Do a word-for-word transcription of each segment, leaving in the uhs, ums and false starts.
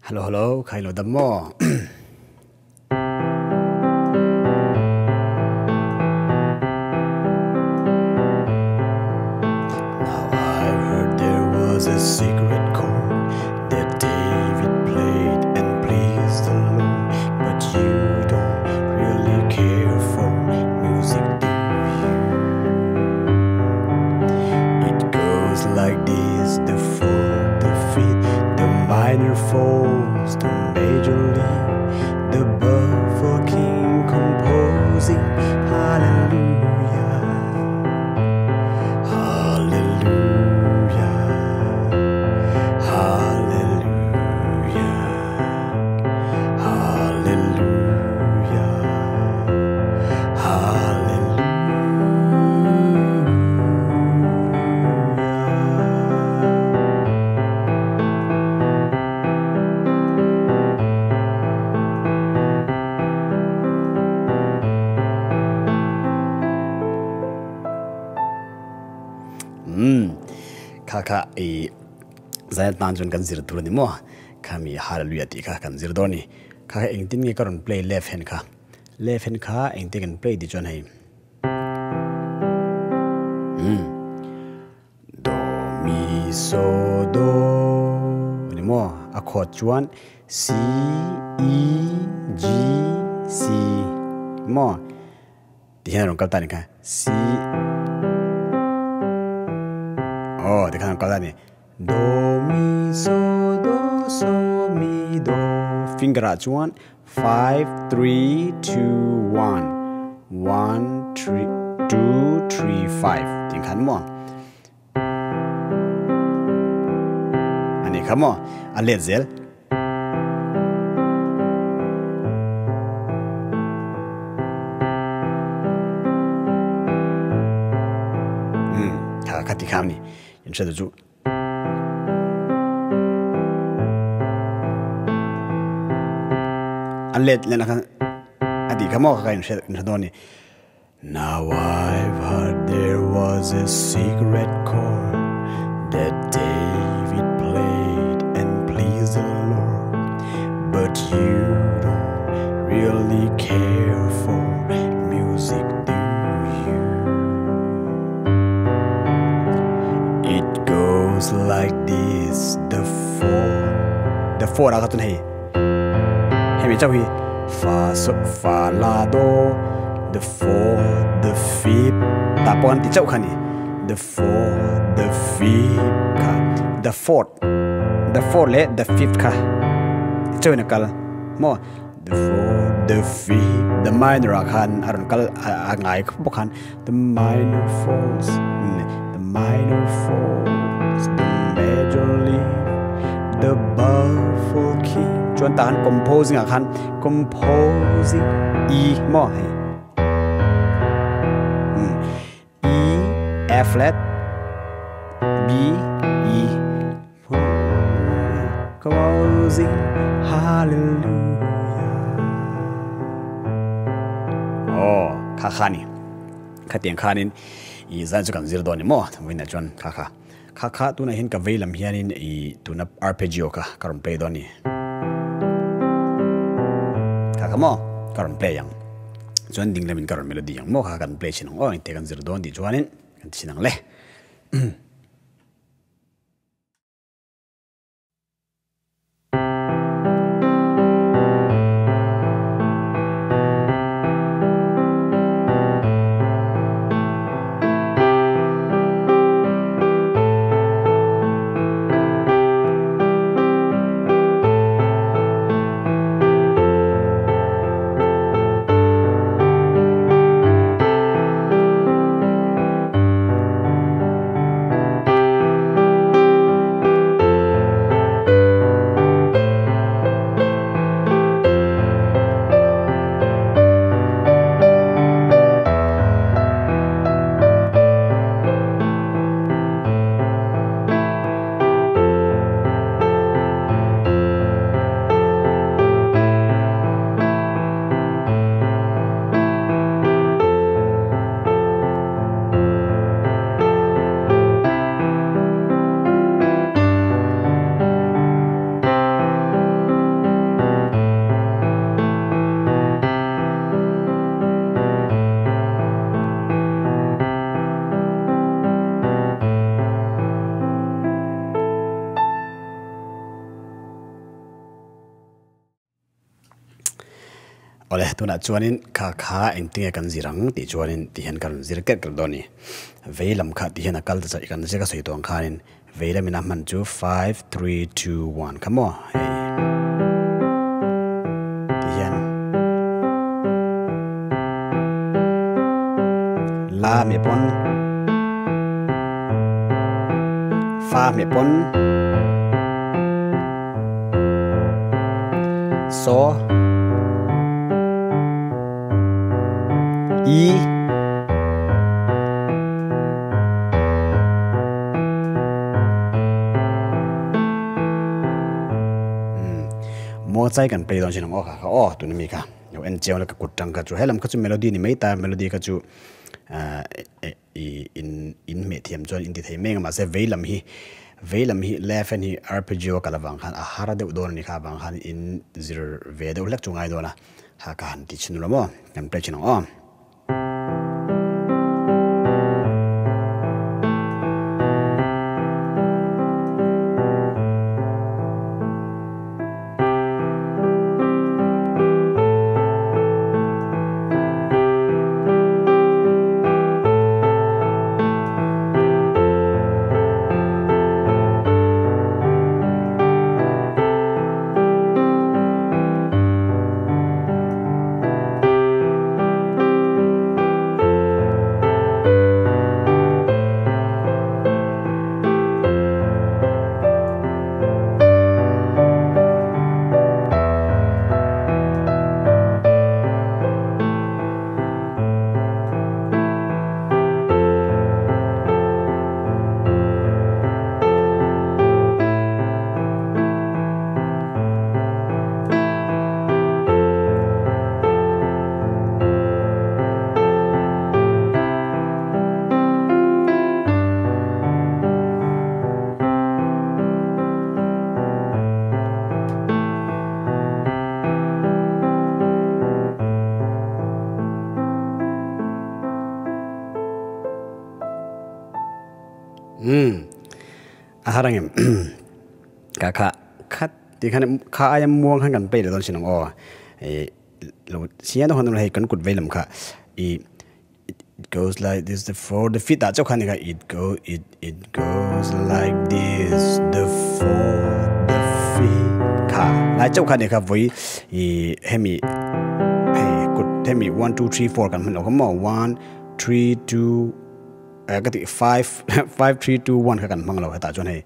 ฮัลโหลฮัลโหลใครโหลดดัมโม Now I heard there was a secret chord that David played and pleased the Lord, but you don't really care for music, do you? It goes like this: the fourth, the fifth, the minor falls, the major lead, the buffalo king composing. Hallelujah, hallelujah, hallelujah, hallelujah, hallelujah. อืมข้าข้าไอ้ใจตานจนกันสิรตัวนี่มั้งข้ามีฮาเลลูยาตีข้ากันสิรตัวนี่ข้าเองทิ้งเงี้ยก็รอน play left hand ข้า left hand ข้าเองทิ้งกัน play ดิจวนให้อืมโดมีโซโดนี่มั้งอะคอร์ดจวน C E G C มั้งที่ฉันรองกับตานี่ค่ะ C Oh, di kan kala ni do mi so do so mi do finger at one five three two one one three two three five จริงขันมั้งอันนี้ครับมั้งอันเล็ดเซลอืมข้าคัดที่คำนี่ยังเชื่อดูอันเล็ดเลยนะครับอดีตข้ามอกันยังเชื่อยังเชื่อตัวนี้ Now I've heard there was a secret chord that David played and pleased the Lord, but you don't really care for music, do you? It goes like this: the four, the four อะไรกันตัวนี้ให้มีเจ้าฮีฟาโซฟาลาโด the four, the fifth ตาปอนติเจ้าคันนี่ the four, the fifth ค่ะ the fourth, the fourth และ the fifth ค่ะเจ้าเนี่ยกันมั่ว the fourth, the fifth, the minor อาคันอารมณ์กันอ่างไงพวกคัน the minor falls, the minor falls, the major lead, the buffalo king จวนตาคัน composing อาคัน composing E มั่วให้E F flat B E composing hallelujah โอ้ข้าข้านี่ข้าเตียงข้านี่อีใจจะกันสิรดอนี่มั่วทำไมนะจวนข้าข้าข้าข้าตัวนั้นเห็นกับเวลาเฮียนี่อีตัวนั้น arpeggio ค่ะการ์ play ดอนี่ข้าข้ามั่วการ์ play ยังจวนดิ่งเลยมันการ์ melody ยังมั่วข้าการ play ชินงโอ้ยเตะกันสิรดอนดิจวนนี่กันชินังเลย ole tuna chuanin kha kha engtinge kan zirang ti chuanin ti hian kan zirket kal doni veilam kha ti hian akal ta kan se ka sei tong khanin veilam ina man chu five three two one come on hey ti hian la me pon fa me pon so E mo chai kan play don chin ngo kha kha oh tu ni mi kha yo en cheu la ka kut tang ka chu helam ka chu melody ni mai ta melody ka chu in in me thiam chon in ti thei meng ma se veilam hi veilam hi left and hi arpeggio kala wang khan a hara de don ni kha bang khan in zero ve de lek chu ngai do na ha kan ti chin lo mo kan play chin ngo Hmm, aharangem kakak kat di kan ka ayam muang kan pe le don sinong o e lo sia no han hei kan kut velam kha e it goes like this the for the fit da chau khan ka it go it it goes like this the for the fit kha lai chau khan ka voi e hemi hey kut hemi one two three four kan man lo ko mo one three two cái thì five five three two one cái cần mang lâu hay ta cho này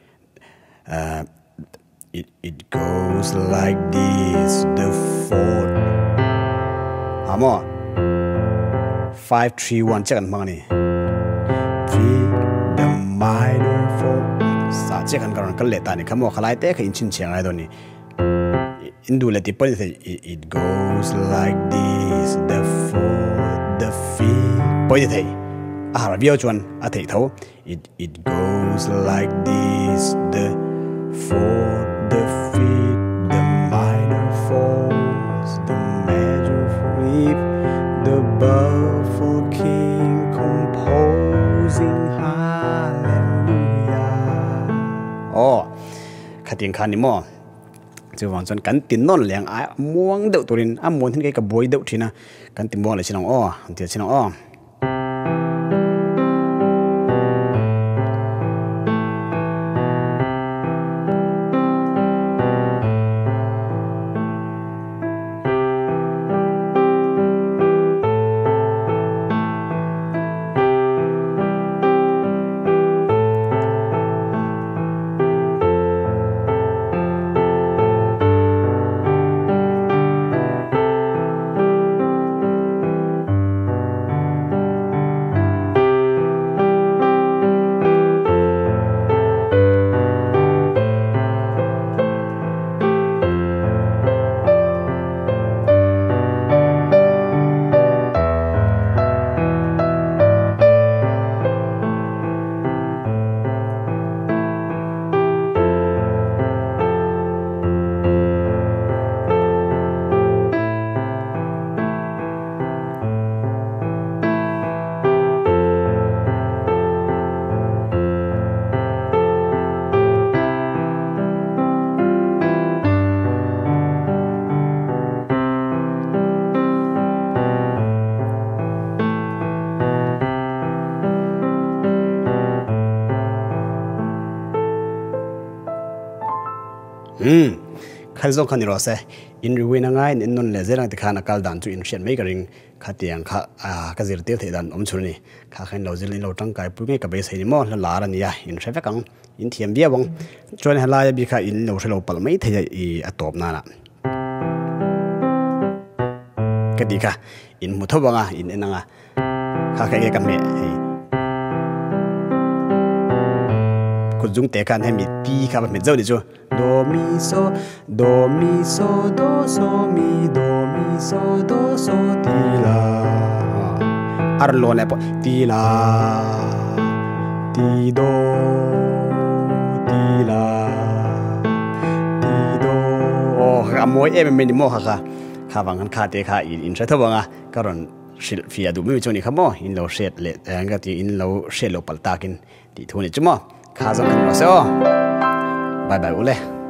it it goes like this the fourth à mo five three one chắc cần mang này three the minor four sa chắc cần cần cái lệ ta này cái mo khai lại thế cái in chín chiang ai đó này in du lệ thì bây giờ it goes like this the fourth the fifth bây giờ thấy à video chuan à thấy thấu it it goes like this the fourth the fifth the minor fourth the major fifth the baffled king composing hallelujah oh khát tiếng khan ni mo chứ vòng chuan cắn tin non leng ai muang đậu turin am muang thiên cái cái bôi đậu thì na cắn tin muang là xin ông oh thì xin ông oh อืมขันส่งขันนี่รอเซ่อินรีวิวนั่งไงอินนนเลเซอร์นั่งติดขานกัลดันจูอินเชียนไม่กระริงขัดเตียงข้าอ่ากระซิร์เตียวเทดันอมชุนนี่ข้าขันเราจะเล่นเราตั้งใจปุ๊บนี่กับเบสให้มั่วละลาละนี่อ่ะอินเชฟกังอินเทียมเบี้ยบังจวนฮาลายบีข้าอินเราใช้เราปัลไม่เทียอีอัตบนั่นอ่ะก็ดีค่ะอินมุทบังอ่ะอินเอ็นังอ่ะข้าแค่กันเมย์กุจุงเตะกันให้มีปีครับเป็นเจ้าดิจูโดมิโซโดมิโซโดโซมิโดมิโซโดโซตีลาอาร์โลเนี่ยปะตีลาตีโดตีลาตีโดโอ้ขโมยเอ็มเป็นมินิโมค่ะค่ะข้าฟังกันขาดเตะขาอินอินใช้ทวังอ่ะก็รอนสิลฟิอาดูไม่มีจูนี่ครับโมอินเราเช็ดเละแต่ก็ที่อินเราเช็ดเราปัลตากินที่ทุนนี่จุ่มข้าจะกันมาเสียบายบายอุเล่